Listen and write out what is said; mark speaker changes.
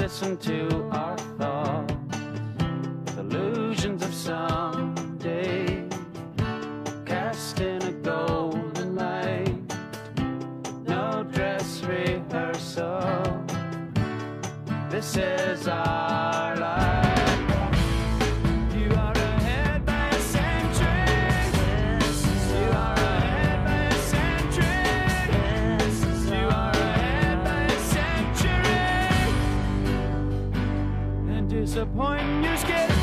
Speaker 1: listen to our thoughts, illusions of someday, cast in a golden light, no dress rehearsal, this is our life. You are ahead by a century, you are ahead by a century, you are ahead by a century, and disappointing you scared.